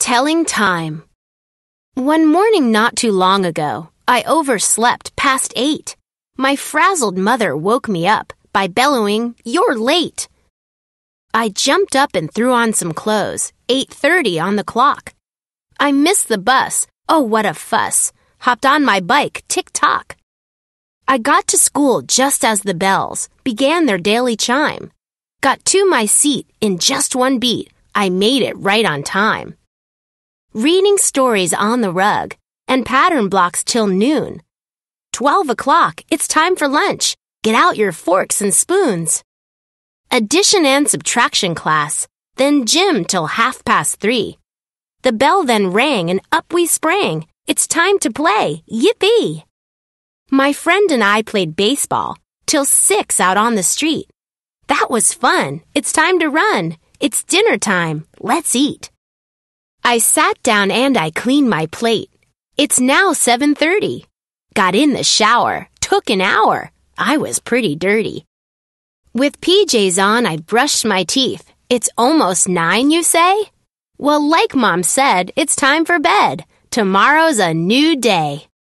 Telling time. One morning not too long ago, I overslept past 8. My frazzled mother woke me up by bellowing, "You're late." I jumped up and threw on some clothes, 8:30 on the clock. I missed the bus, oh what a fuss, hopped on my bike, tick-tock. I got to school just as the bells began their daily chime. Got to my seat in just one beat, I made it right on time. Reading stories on the rug and pattern blocks till noon. 12 o'clock, it's time for lunch. Get out your forks and spoons. Addition and subtraction class, then gym till 3:30. The bell then rang and up we sprang. It's time to play, yippee! My friend and I played baseball till 6 out on the street. That was fun. It's time to run. It's dinner time. Let's eat. I sat down and I cleaned my plate. It's now 7:30. Got in the shower. Took an hour. I was pretty dirty. With PJs on, I brushed my teeth. It's almost 9, you say? Well, like Mom said, it's time for bed. Tomorrow's a new day.